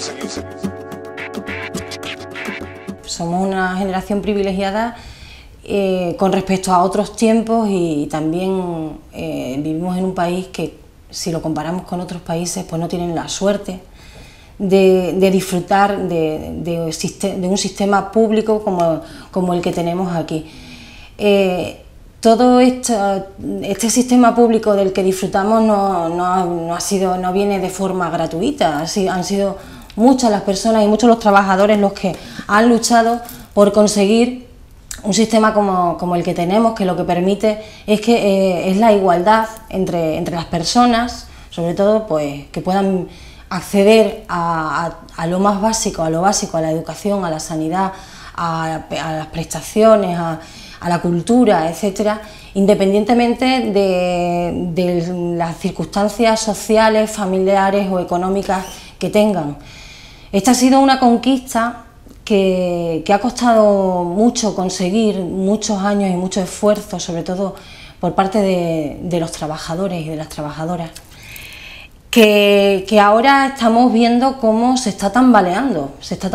Somos una generación privilegiada con respecto a otros tiempos y también vivimos en un país que, si lo comparamos con otros países, pues no tienen la suerte de disfrutar de un sistema público como el que tenemos aquí. Todo este sistema público del que disfrutamos no viene de forma gratuita, han sido muchas las personas y muchos los trabajadores los que han luchado por conseguir un sistema como el que tenemos, que lo que permite es la igualdad entre las personas, sobre todo pues que puedan acceder a lo más básico, a la educación, a la sanidad, a las prestaciones, a la cultura, etcétera, independientemente de las circunstancias sociales, familiares o económicas que tengan. Esta ha sido una conquista que ha costado mucho conseguir, muchos años y mucho esfuerzo, sobre todo por parte de los trabajadores y de las trabajadoras, que ahora estamos viendo cómo se está tambaleando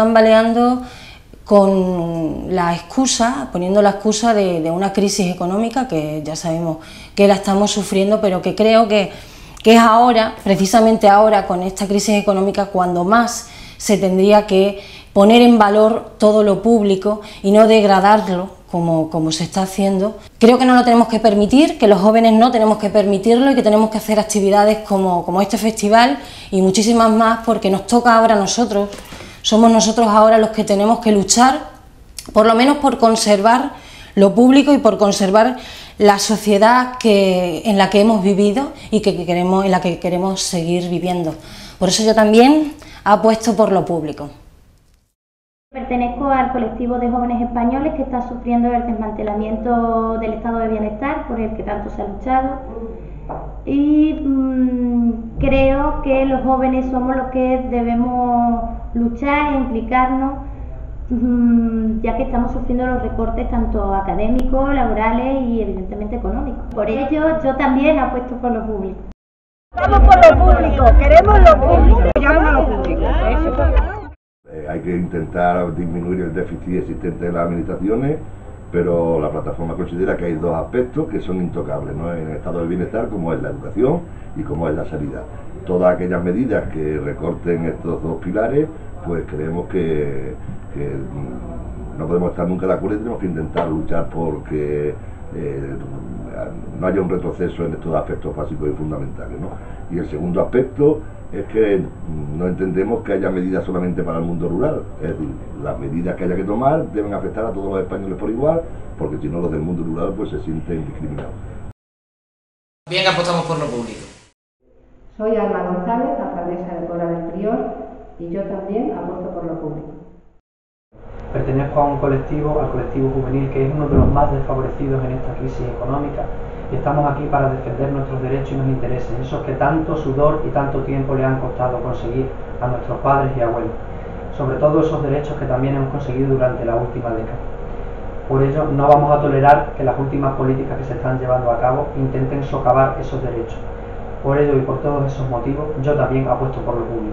con la excusa, poniendo la excusa de una crisis económica que ya sabemos que la estamos sufriendo, pero que creo que es ahora, precisamente ahora, con esta crisis económica, cuando más se tendría que poner en valor todo lo público y no degradarlo como se está haciendo. Creo que no lo tenemos que permitir, que los jóvenes no tenemos que permitirlo y que tenemos que hacer actividades como este festival y muchísimas más, porque nos toca ahora a nosotros. Somos nosotros ahora los que tenemos que luchar, por lo menos por conservar lo público y por conservar la sociedad en la que hemos vivido y en la que queremos seguir viviendo. Por eso yo también apuesto por lo público. Pertenezco al colectivo de jóvenes españoles que está sufriendo el desmantelamiento del estado de bienestar por el que tanto se ha luchado. Y creo que los jóvenes somos los que debemos luchar e implicarnos, ya que estamos sufriendo los recortes tanto académicos, laborales y evidentemente económicos. Por ello yo también apuesto por lo público. Vamos por lo público, queremos lo público, llamo a lo público. Hay que intentar disminuir el déficit existente de las administraciones, pero la plataforma considera que hay dos aspectos que son intocables, ¿no?, en el estado del bienestar, como es la educación y como es la sanidad. Todas aquellas medidas que recorten estos dos pilares, pues creemos que no podemos estar nunca de acuerdo y tenemos que intentar luchar porque no haya un retroceso en estos aspectos básicos y fundamentales, ¿no? Y el segundo aspecto es que no entendemos que haya medidas solamente para el mundo rural, es decir, las medidas que haya que tomar deben afectar a todos los españoles por igual, porque si no los del mundo rural pues se sienten discriminados. Bien, apostamos por lo público. Soy Alma González, alcaldesa de Pola del Prior, y yo también apuesto por lo público. Pertenezco a un colectivo, al colectivo juvenil, que es uno de los más desfavorecidos en esta crisis económica, y estamos aquí para defender nuestros derechos y nuestros intereses, esos que tanto sudor y tanto tiempo le han costado conseguir a nuestros padres y abuelos, sobre todo esos derechos que también hemos conseguido durante la última década. Por ello, no vamos a tolerar que las últimas políticas que se están llevando a cabo intenten socavar esos derechos. Por ello y por todos esos motivos, yo también apuesto por lo público.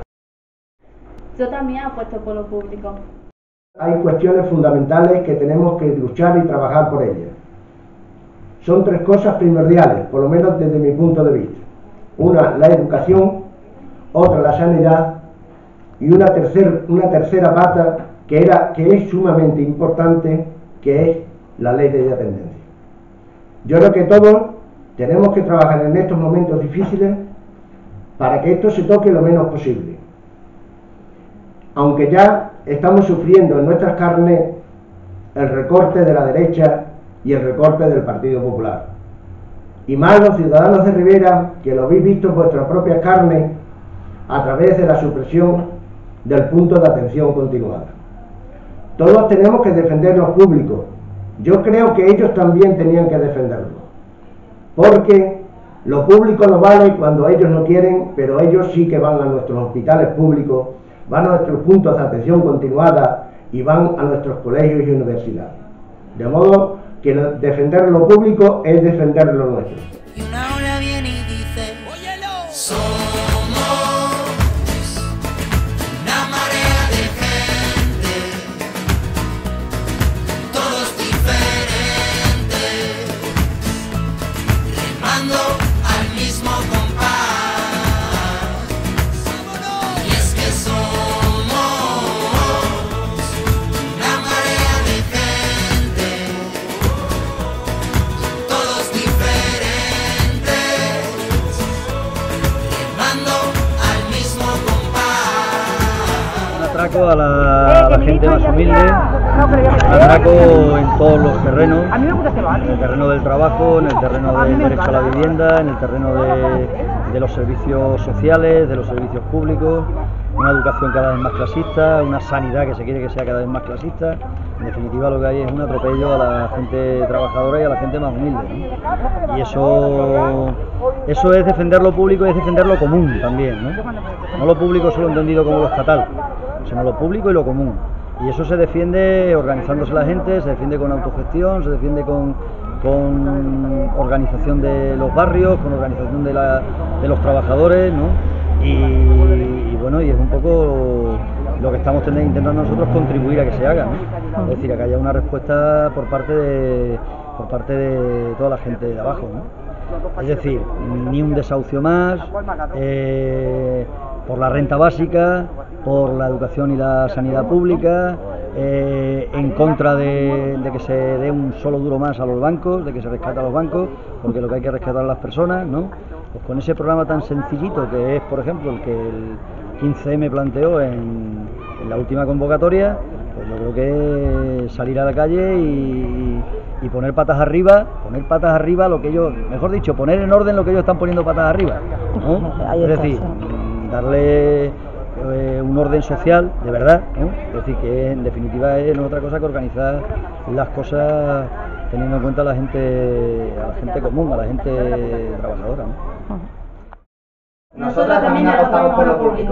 Yo también apuesto por lo público. Hay cuestiones fundamentales que tenemos que luchar y trabajar por ellas. Son tres cosas primordiales, por lo menos desde mi punto de vista. Una, la educación; otra, la sanidad; y una tercera pata que es sumamente importante, que es la ley de dependencia. Yo creo que todos tenemos que trabajar en estos momentos difíciles para que esto se toque lo menos posible. Aunque ya estamos sufriendo en nuestras carnes el recorte de la derecha y el recorte del Partido Popular. Y más los ciudadanos de Ribera, que lo habéis visto en vuestra propia carne a través de la supresión del punto de atención continuada. Todos tenemos que defender lo público. Yo creo que ellos también tenían que defenderlo, porque lo público no vale cuando ellos no quieren, pero ellos sí que van a nuestros hospitales públicos, van a nuestros puntos de atención continuada y van a nuestros colegios y universidades. De modo que defender lo público es defender lo nuestro. Y una ola viene y dice: óyelo, somos mismo compás. Y es que somos una marea de gente, todos diferentes, remando al mismo compás. Un atraco a la gente más humilde, atraco en todos los terrenos, en el terreno del trabajo, en el terreno del derecho a la vivienda, en el terreno de los servicios sociales, de los servicios públicos, una educación cada vez más clasista, una sanidad que se quiere que sea cada vez más clasista. En definitiva, lo que hay es un atropello a la gente trabajadora y a la gente más humilde, ¿no? Y eso es defender lo público y es defender lo común también, ¿no? No lo público solo entendido como lo estatal, sino lo público y lo común. Y eso se defiende organizándose la gente, se defiende con autogestión, se defiende con organización de los barrios, con organización de los trabajadores, ¿no? Y bueno, y es un poco lo que estamos intentando nosotros contribuir a que se haga, ¿no? Es decir, a que haya una respuesta por parte de toda la gente de abajo, ¿no? Es decir, ni un desahucio más, por la renta básica, por la educación y la sanidad pública, en contra de que se dé un solo duro más a los bancos, de que se rescate a los bancos, porque lo que hay que rescatar a las personas, ¿no? Pues con ese programa tan sencillito que es, por ejemplo, el que el 15M planteó en la última convocatoria, pues yo creo que salir a la calle y poner patas arriba lo que ellos, mejor dicho, poner en orden lo que ellos están poniendo patas arriba, ¿no? Es decir, darle un orden social de verdad, ¿no? Es decir, que en definitiva no es otra cosa que organizar las cosas teniendo en cuenta a la gente común, a la gente trabajadora, ¿no? Nosotros también apostamos por lo público.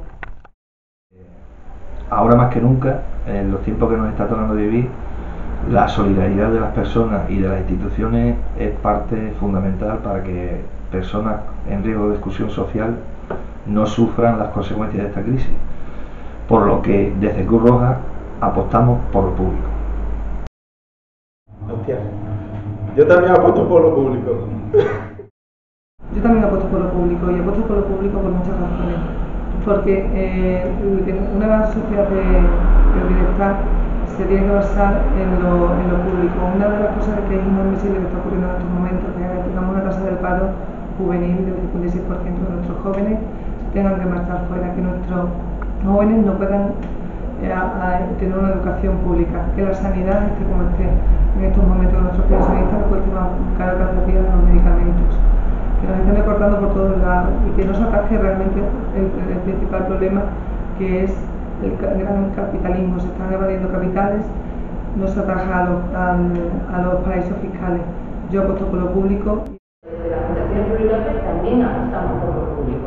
Ahora más que nunca, en los tiempos que nos está tocando vivir, la solidaridad de las personas y de las instituciones es parte fundamental para que personas en riesgo de exclusión social no sufran las consecuencias de esta crisis, por lo que desde Cruz Roja apostamos por lo público. Hostia, yo también apuesto por lo público. Yo también apuesto por lo público y apuesto por lo público por muchas razones, porque una sociedad de bienestar se tiene que basar en lo público. Una de las cosas que es inadmisible que está ocurriendo en estos momentos es que tengamos una tasa del paro juvenil del 56% de nuestros jóvenes tengan que marchar fuera, que nuestros jóvenes no puedan tener una educación pública, que la sanidad esté como esté en estos momentos, que nuestros pensionistas cueste más caro cada día los medicamentos, que nos estén recortando por todos lados y que no se ataje realmente el principal problema, que es el gran capitalismo. Se están evadiendo capitales, no se ataja a los paraísos fiscales. Yo apuesto por lo público. Desde la Fundación Plurilote también apostamos por lo público.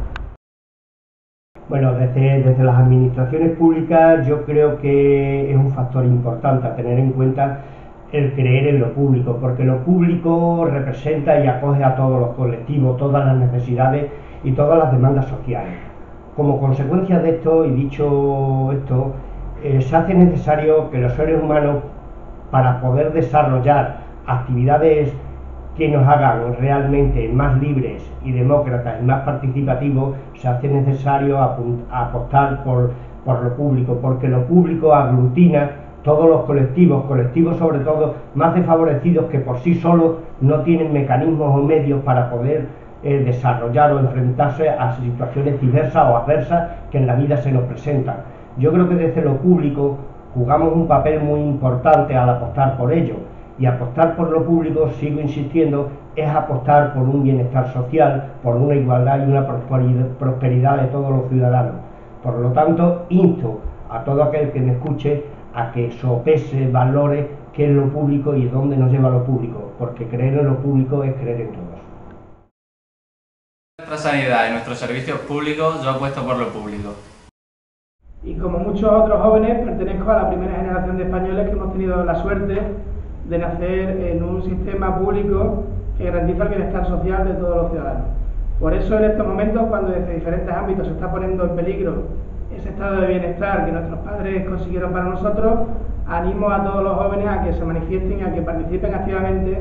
Bueno, desde las administraciones públicas yo creo que es un factor importante a tener en cuenta el creer en lo público, porque lo público representa y acoge a todos los colectivos, todas las necesidades y todas las demandas sociales. Como consecuencia de esto, y dicho esto, se hace necesario que los seres humanos, para poder desarrollar actividades que nos hagan realmente más libres y demócratas y más participativos, se hace necesario apostar por lo público, porque lo público aglutina todos los colectivos sobre todo más desfavorecidos, que por sí solos no tienen mecanismos o medios para poder desarrollar o enfrentarse a situaciones diversas o adversas que en la vida se nos presentan. Yo creo que desde lo público jugamos un papel muy importante al apostar por ello, y apostar por lo público, sigo insistiendo, es apostar por un bienestar social, por una igualdad y una prosperidad de todos los ciudadanos. Por lo tanto, insto a todo aquel que me escuche a que sopese, valore qué es lo público y dónde nos lleva lo público, porque creer en lo público es creer en todos. Nuestra sanidad y nuestros servicios públicos, yo apuesto por lo público. Y como muchos otros jóvenes, pertenezco a la primera generación de españoles que hemos tenido la suerte de nacer en un sistema público que garantiza el bienestar social de todos los ciudadanos. Por eso en estos momentos, cuando desde diferentes ámbitos se está poniendo en peligro ese estado de bienestar que nuestros padres consiguieron para nosotros, animo a todos los jóvenes a que se manifiesten y a que participen activamente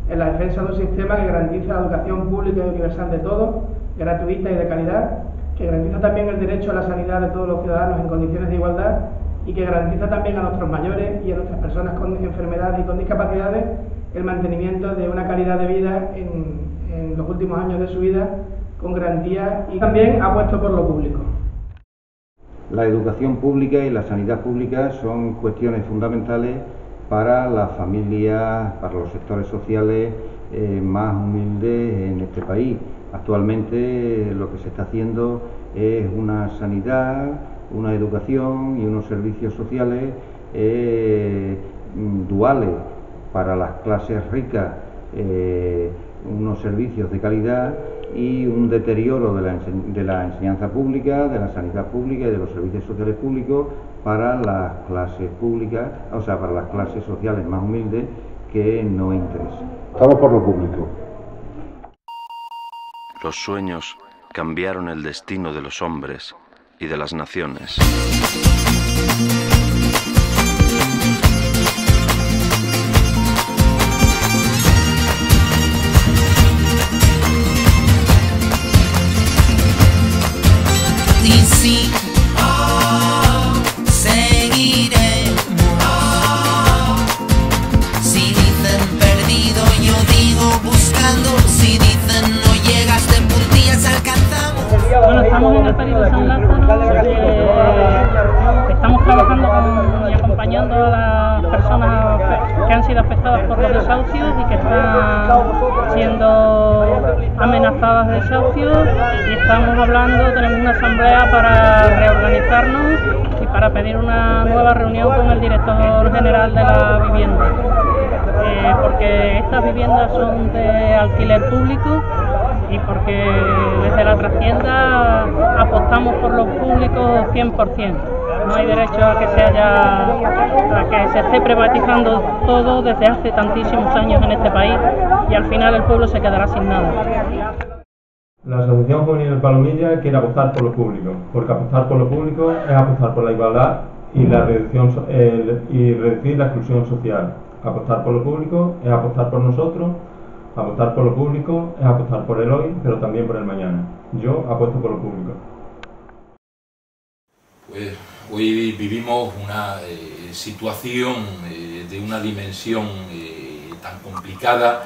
en la defensa de un sistema que garantiza la educación pública y universal de todos, gratuita y de calidad, que garantiza también el derecho a la sanidad de todos los ciudadanos en condiciones de igualdad y que garantiza también a nuestros mayores y a nuestras personas con enfermedades y con discapacidades el mantenimiento de una calidad de vida en los últimos años de su vida con garantía, y también apuesto por lo público. La educación pública y la sanidad pública son cuestiones fundamentales para las familias, para los sectores sociales más humildes en este país. Actualmente lo que se está haciendo es una sanidad, una educación y unos servicios sociales duales para las clases ricas, unos servicios de calidad y un deterioro de la enseñanza pública, de la sanidad pública y de los servicios sociales públicos para las clases públicas, o sea, para las clases sociales más humildes que no interesan. Estamos por lo público. Los sueños cambiaron el destino de los hombres y de las naciones. Y sí, seguiremos. Si dicen perdido, yo digo buscando. Si dicen no llegas de puntillas, alcanzamos. Bueno, estamos en el Perito de San Lázaro, estamos trabajando y acompañando a las personas que han sido afectadas por los desahucios y que están siendo amenazadas de desahucios, y estamos hablando, tenemos una asamblea para reorganizarnos y para pedir una nueva reunión con el director general de la vivienda, porque estas viviendas son de alquiler público y porque desde la Trastienda apostamos por los públicos 100%. No hay derecho a que se esté privatizando todo desde hace tantísimos años en este país, y al final el pueblo se quedará sin nada. La Asociación Juvenil del Palomilla quiere apostar por lo público, porque apostar por lo público es apostar por la igualdad y la reducción y reducir la exclusión social. Apostar por lo público es apostar por nosotros, apostar por lo público es apostar por el hoy, pero también por el mañana. Yo apuesto por lo público. Pues hoy vivimos una situación de una dimensión tan complicada,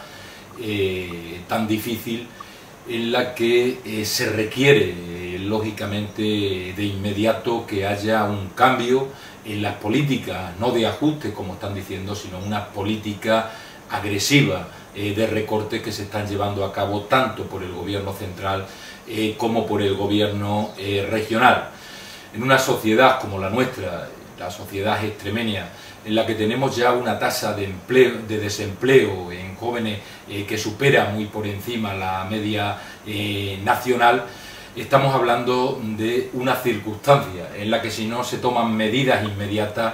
tan difícil, en la que se requiere lógicamente de inmediato que haya un cambio en las políticas, no de ajuste como están diciendo, sino una política agresiva de recortes que se están llevando a cabo tanto por el gobierno central como por el gobierno regional. En una sociedad como la nuestra, la sociedad extremeña, en la que tenemos ya una tasa de desempleo en jóvenes que supera muy por encima la media nacional, estamos hablando de una circunstancia en la que si no se toman medidas inmediatas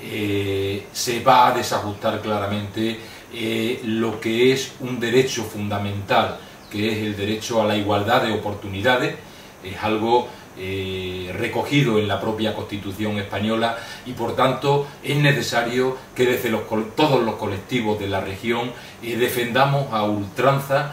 se va a desajustar claramente lo que es un derecho fundamental, que es el derecho a la igualdad de oportunidades. Es algo recogido en la propia Constitución española, y por tanto es necesario que desde todos los colectivos de la región defendamos a ultranza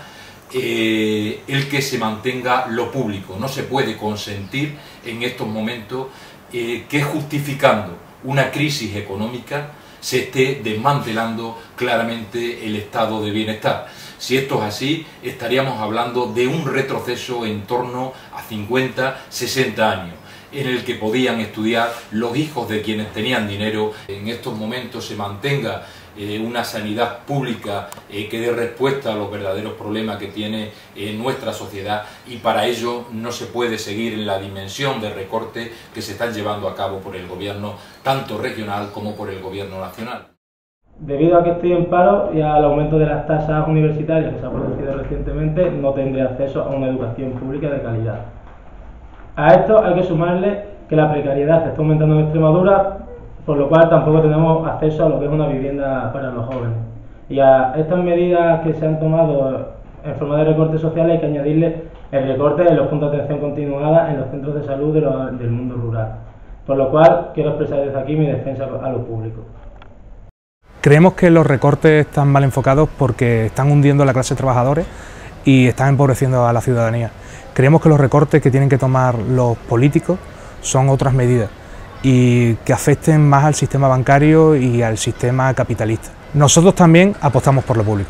el que se mantenga lo público. No se puede consentir en estos momentos que, justificando una crisis económica, se esté desmantelando claramente el estado de bienestar. Si esto es así, estaríamos hablando de un retroceso en torno a 50, 60 años, en el que podían estudiar los hijos de quienes tenían dinero. En estos momentos se mantenga una sanidad pública que dé respuesta a los verdaderos problemas que tiene nuestra sociedad, y para ello no se puede seguir en la dimensión de recorte que se están llevando a cabo por el gobierno tanto regional como por el gobierno nacional. Debido a que estoy en paro y al aumento de las tasas universitarias que se ha producido recientemente, no tendré acceso a una educación pública de calidad. A esto hay que sumarle que la precariedad se está aumentando en Extremadura, por lo cual tampoco tenemos acceso a lo que es una vivienda para los jóvenes. Y a estas medidas que se han tomado en forma de recortes sociales hay que añadirle el recorte de los puntos de atención continuada en los centros de salud del mundo rural. Por lo cual quiero expresar desde aquí mi defensa a lo público. Creemos que los recortes están mal enfocados porque están hundiendo a la clase de trabajadores y están empobreciendo a la ciudadanía. Creemos que los recortes que tienen que tomar los políticos son otras medidas y que afecten más al sistema bancario y al sistema capitalista. Nosotros también apostamos por lo público.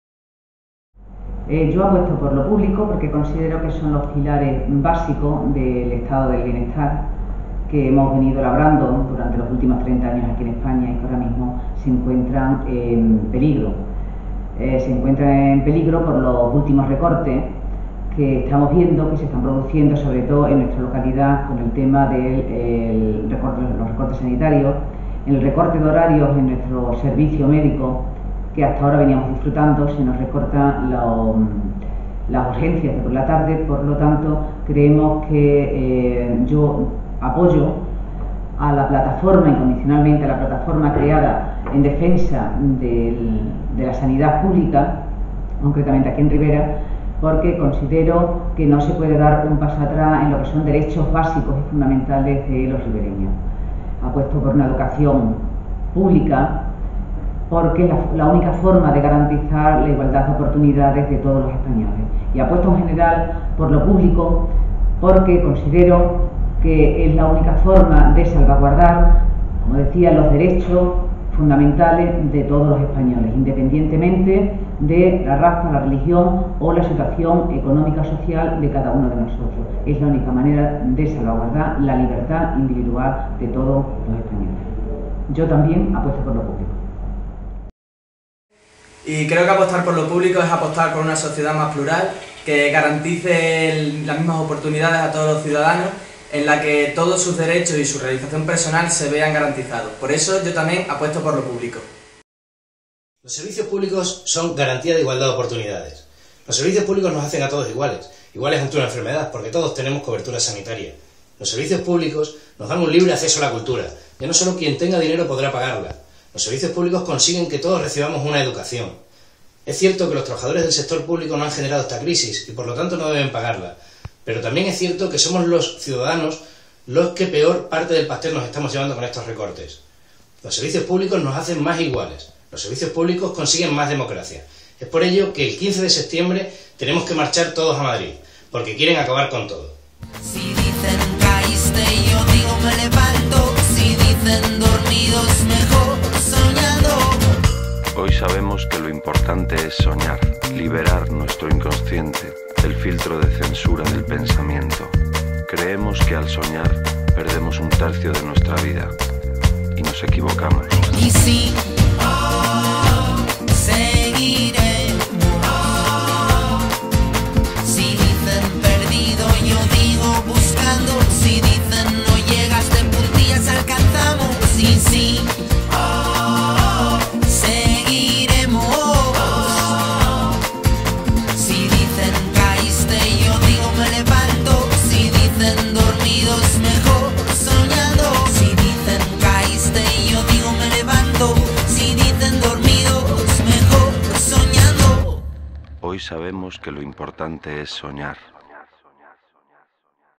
Yo apuesto por lo público porque considero que son los pilares básicos del estado del bienestar que hemos venido labrando durante los últimos 30 años aquí en España y que ahora mismo se encuentran en peligro. Se encuentran en peligro por los últimos recortes que estamos viendo, que se están produciendo sobre todo en nuestra localidad con el tema de los recortes sanitarios, en el recorte de horarios en nuestro servicio médico que hasta ahora veníamos disfrutando, se nos recortan las urgencias de por la tarde, por lo tanto creemos que yo apoyo a la plataforma, incondicionalmente a la plataforma creada en defensa de la sanidad pública, concretamente aquí en Ribera, porque considero que no se puede dar un paso atrás en lo que son derechos básicos y fundamentales de los ribereños. Apuesto por una educación pública porque es la única forma de garantizar la igualdad de oportunidades de todos los españoles. Y apuesto en general por lo público porque considero que es la única forma de salvaguardar, como decía, los derechos fundamentales de todos los españoles, independientemente de la raza, la religión o la situación económica o social de cada uno de nosotros. Es la única manera de salvaguardar la libertad individual de todos los españoles. Yo también apuesto por lo público. Y creo que apostar por lo público es apostar por una sociedad más plural, que garantice las mismas oportunidades a todos los ciudadanos, en la que todos sus derechos y su realización personal se vean garantizados. Por eso yo también apuesto por lo público. Los servicios públicos son garantía de igualdad de oportunidades. Los servicios públicos nos hacen a todos iguales ante una enfermedad, porque todos tenemos cobertura sanitaria. Los servicios públicos nos dan un libre acceso a la cultura, ya no solo quien tenga dinero podrá pagarla. Los servicios públicos consiguen que todos recibamos una educación. Es cierto que los trabajadores del sector público no han generado esta crisis y por lo tanto no deben pagarla. Pero también es cierto que somos los ciudadanos los que peor parte del pastel nos estamos llevando con estos recortes. Los servicios públicos nos hacen más iguales. Los servicios públicos consiguen más democracia. Es por ello que el 15 de septiembre tenemos que marchar todos a Madrid, porque quieren acabar con todo. Si dicen caíste, yo digo me levanto. Si dicen dormidos, mejor soñando. Hoy sabemos que lo importante es soñar, liberar nuestro inconsciente del filtro de censura del pensamiento. Creemos que al soñar perdemos un tercio de nuestra vida y nos equivocamos. Y sí, seguiremos. Si dicen perdido, yo digo buscando. Si dicen no llegas de puntillas, alcanzamos. Y sí, seguiremos. Si dicen caíste, yo digo me levanto. Si dicen dormidos, mejor soñando. Si dicen caíste, yo digo me levanto. Si dicen dormidos, mejor soñando. Hoy sabemos que lo importante es soñar,